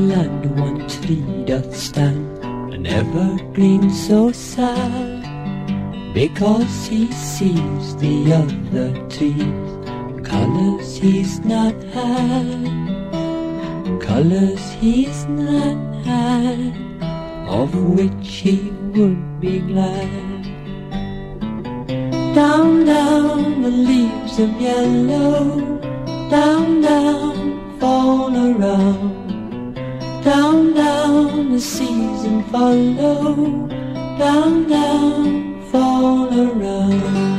land one tree doth stand, an evergreen so sad, because he sees the other trees, colours he's not had, colours he's not had, of which he would be glad. Down, down, the leaves of yellow, down, down, fall around, down, down, the season follow, down, down, fall around.